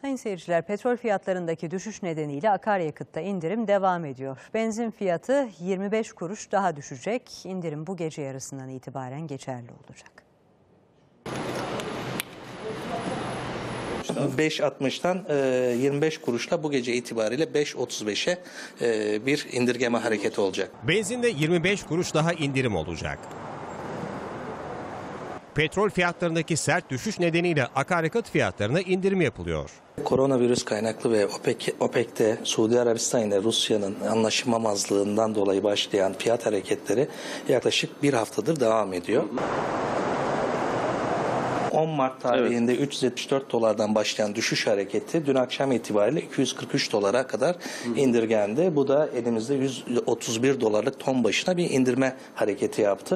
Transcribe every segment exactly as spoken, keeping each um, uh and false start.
Sayın seyirciler, petrol fiyatlarındaki düşüş nedeniyle akaryakıtta indirim devam ediyor. Benzin fiyatı yirmi beş kuruş daha düşecek. İndirim bu gece yarısından itibaren geçerli olacak. beş altmıştan yirmi beş kuruşla bu gece itibariyle beş otuz beşe bir indirgeme hareketi olacak. Benzinde yirmi beş kuruş daha indirim olacak. Petrol fiyatlarındaki sert düşüş nedeniyle akaryakıt fiyatlarına indirim yapılıyor. Koronavirüs kaynaklı ve OPEC, OPEC'te Suudi Arabistan ile Rusya'nın anlaşmamazlığından dolayı başlayan fiyat hareketleri yaklaşık bir haftadır devam ediyor. on Mart tarihinde evet. üç yüz yetmiş dört dolardan başlayan düşüş hareketi dün akşam itibariyle iki yüz kırk üç dolara kadar indirgendi. Bu da elimizde yüz otuz bir dolarlık ton başına bir indirme hareketi yaptı.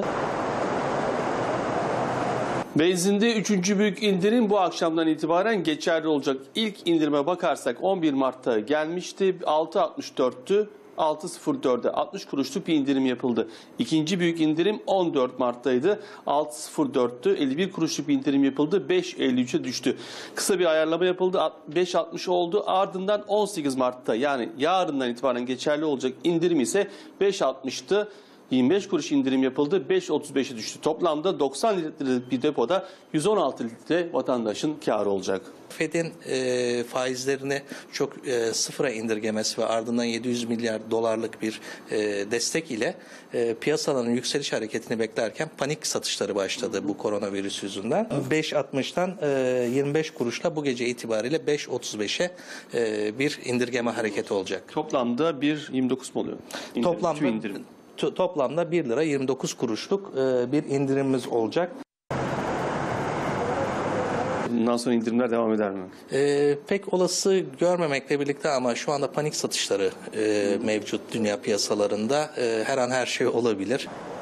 Benzinde üçüncü büyük indirim bu akşamdan itibaren geçerli olacak. İlk indirime bakarsak on bir Mart'ta gelmişti. altı altmış dörttü. altı sıfır dörde altmış kuruşluk bir indirim yapıldı. İkinci büyük indirim on dört Mart'taydı. altı sıfır dörttü. elli bir kuruşluk bir indirim yapıldı. beş elli üçe düştü. Kısa bir ayarlama yapıldı. beş altmış oldu. Ardından on sekiz Mart'ta yani yarından itibaren geçerli olacak indirim ise beş altmıştı. yirmi beş kuruş indirim yapıldı. beş otuz beşe düştü. Toplamda doksan litrelik bir depoda yüz on altı litre vatandaşın kârı olacak. Fed'in e, faizlerini çok e, sıfıra indirgemesi ve ardından yedi yüz milyar dolarlık bir e, destek ile e, piyasaların yükseliş hareketini beklerken panik satışları başladı bu koronavirüs yüzünden. beş altmıştan e, yirmi beş kuruşla bu gece itibariyle beş otuz beşe e, bir indirgeme hareketi olacak. Toplamda bir yirmi dokuz mu oluyor? İndirim, Toplamda indirim. Toplamda bir lira yirmi dokuz kuruşluk bir indirimimiz olacak. Bundan sonra indirimler devam eder mi? Ee, pek olası görmemekle birlikte ama şu anda panik satışları e, mevcut dünya piyasalarında. E, her an her şey olabilir.